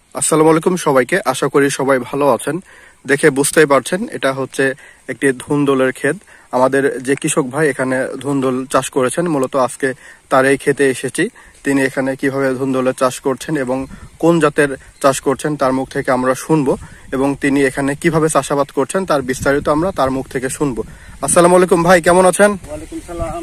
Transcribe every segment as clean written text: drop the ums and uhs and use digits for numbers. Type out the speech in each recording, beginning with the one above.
আসসালামু আলাইকুম সবাইকে, আশা করি সবাই ভালো আছেন। দেখে বুঝতেই পারছেন এটা হচ্ছে একটি ধুন্দুলের ক্ষেত। আমাদের যে কৃষক ভাই এখানে ধুন্দুল চাষ করেছেন, মূলত আজকে তার এই ক্ষেতে এসেছি। তিনি এখানে কিভাবে ধুন্দুলের চাষ করছেন এবং কোন জাতের চাষ করছেন তার মুখ থেকে আমরা শুনবো, এবং তিনি এখানে কিভাবে চাষাবাদ করছেন তার বিস্তারিত আমরা তার মুখ থেকে শুনবো। আসসালামু আলাইকুম ভাই, কেমন আছেন? ওয়ালাইকুম সালাম।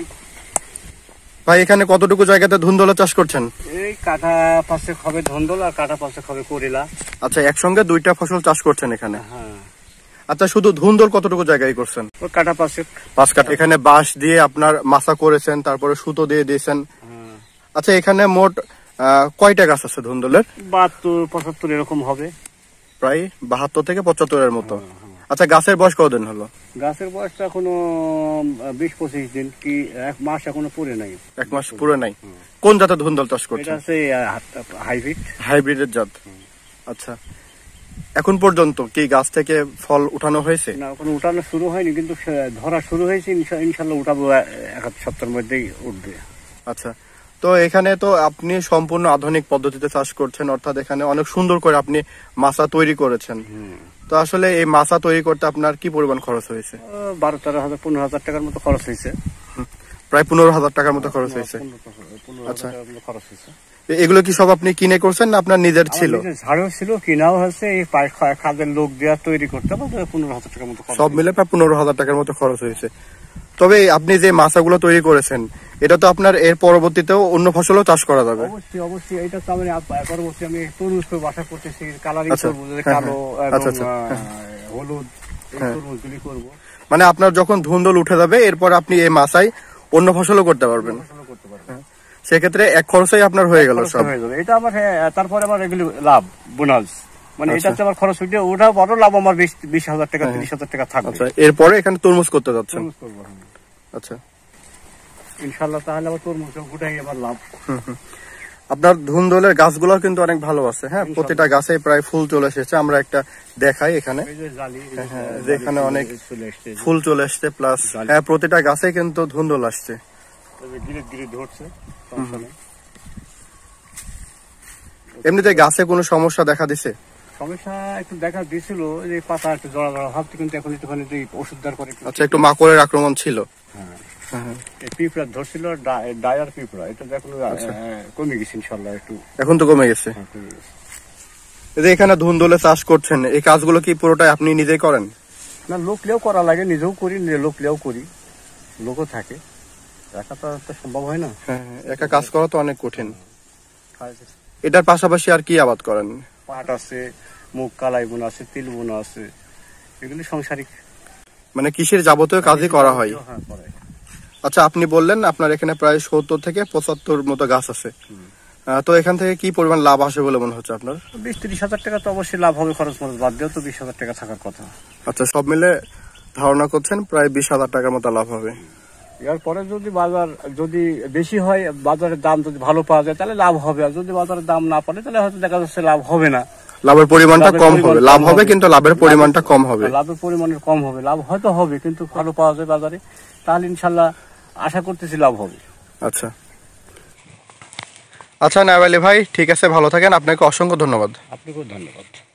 ভাই এখানে কতটুকু জায়গাতে ধুন্দুলের চাষ করছেন? এই কাঠা পাশে হবে ধুন্দুল আর কাঠা পাশে হবে করিলা। আচ্ছা, একসঙ্গে দুইটা ফসল চাষ করছেন এখানে? হ্যাঁ। আচ্ছা, শুধু ধুন্দুল কতটুকু জায়গায় করছেন? ওই কাঠা পাশে 5 কাঠা। এখানে বাঁশ দিয়ে আপনার মাচা করেছেন, তারপরে সুতো দিয়ে দিয়েছেন। আচ্ছা, এখানে মোট কয়টা গাছ আছে ধুন্দুলের? 72-75 এরকম হবে, প্রায় 72 থেকে 75 এর মতো। আচ্ছা, গাছের বয়স কতদিন হলো? গাছের বয়সটা এখনো 20-25 দিন, কি 1 মাস এখনো পুরে নাই। 1 মাস পুরো নাই। কোন জাতের ধুন্দুল চাষ এটা করছেন? আছে হাইব্রিডের জাত। আচ্ছা, এখন পর্যন্ত কি গাছ থেকে ফল উঠানো হয়েছে? না, এখনো উঠানো শুরু হয়নি, কিন্তু ধরা শুরু হয়েছে। ইনশাল্লাহ উঠাবো, 1 সপ্তাহের মধ্যেই উঠবে। আচ্ছা, তো এখানে তো আপনি সম্পূর্ণ আধুনিক পদ্ধতিতে চাষ করছেন, অর্থাৎ এখানে অনেক সুন্দর করে আপনি মাচা তৈরি করেছেন। তো আসলে এই মাচা তৈরি করতে আপনার কি পরিমাণ খরচ হয়েছে? 12-13,000-15,000 টাকার মতো খরচ হয়েছে। প্রায় 15,000 টাকার মতো খরচ হয়েছে। আচ্ছা, এগুলো কি সব আপনি কিনে করছেন না আপনার নিজের ছিল? ঝাড়ও ছিল, কিনাও হয়েছে। এই কাজের লোক দেওয়া তৈরি করতে 15,000 টাকার মতো, সব মিলে প্রায় 15,000 টাকার মতো খরচ হয়েছে। তবে আপনি যে মাছাগুলো তৈরি করেছেন, এটা তো আপনার এর পরবর্তীতেও অন্য ফসলও চাষ করা যাবে? অবশ্যই অবশ্যই। এটা তো আমি পরবর্তী আমি তরমুজ তো বাসা করতেছি, কালারিং করবো, কালো হলুদ তরমুজগুলি করবো। মানে আপনার যখন ধুন্দুল উঠে যাবে এরপর আপনি এই মাছাই অন্য ফসলও করতে পারবেন। সেক্ষেত্রে এক খরচেই আপনার হয়ে গেল সব। এটা আবার তারপরে আবার এগুলি লাভ বোনাস, মানে এটাতে আমার খরচ উঠে ওটা বড় লাভ আমার 20,000 টাকা 30,000 টাকা থাকবে। আচ্ছা, এরপরে এখানে তরমুজ করতে যাচ্ছেন? আচ্ছা, ইনশাআল্লাহ তাহলে আবার তরমুজ উঠাই আবার লাভ। আপনার ধুন্দুলের গাছগুলো কিন্তু অনেক ভালো আছে। হ্যাঁ, প্রতিটা গাছে প্রায় ফুল চলে এসেছে। আমরা একটা দেখাই এখানে, যেখানে অনেক ফুল চলে এসছে, প্লাস প্রতিটা গাছে কিন্তু ধুন্দুল আসছে। এমনিতে গাছে কোনো সমস্যা দেখা দিছে? সমস্যা একটু দেখা দিছিল, যে পাতা একটু জড়া জড়া ভাবছে, কিন্তু এখন একটুখানি ওষুধ দেওয়ার পরে। আচ্ছা, একটু মাকড়ের আক্রমণ ছিল। পিঁপড়া ধরছিল, ডায়ার পিঁপড়া, এটা এখন কমে গেছে ইনশাল্লাহ একটু। এখন তো কমে গেছে। এখানে ধুন্দুলে চাষ করছেন, এই কাজগুলো কি পুরোটাই আপনি নিজেই করেন? না, লোক লিয়েও করা লাগে, নিজেও করি, লোক লিয়েও করি, লোকও থাকে। একা তো সম্ভব হয় না। একা কাজ করা তো অনেক কঠিন। এটার পাশাপাশি আর কি আবাদ করেন? পাট আছে, মুগ কালাই বোনা আছে, তিল বোনা আছে, এগুলি সংসারিক, মানে কৃষির যাবতীয় কাজই করা হয়। আচ্ছা, আপনি বললেন আপনার এখানে প্রায় 70 থেকে 75 মতো গাছ আছে। তো এখান থেকে কি পরিমাণ লাভ আসে বলে মনে হচ্ছে আপনার? 20-30,000 টাকা তো অবশ্যই লাভ হবে, খরচ বাদ দিয়েও তো 20,000 টাকা থাকার কথা। আচ্ছা, সব মিলে ধারণা করছেন প্রায় 20,000 টাকার মতো লাভ হবে। এরপরে যদি বাজার যদি বেশি হয়, বাজারের দাম যদি ভালো পাওয়া যায় তাহলে লাভ হবে, আর যদি বাজারের দাম না পারে তাহলে হয়তো দেখা যাচ্ছে লাভ হবে না, লাভের পরিমাণটা কম হবে। লাভ হবে কিন্তু লাভের পরিমাণটা কম হবে। লাভের পরিমাণের কম হবে, লাভ হয়তো হবে, কিন্তু ভালো পাওয়া যায় বাজারে, তাহলে ইনশাল্লাহ আশা করতেছি লাভ হবে। আচ্ছা আচ্ছা, নাওয়ালি ভাই, ঠিক আছে, ভালো থাকেন। আপনাকে অসংখ্য ধন্যবাদ। আপনাকেও ধন্যবাদ।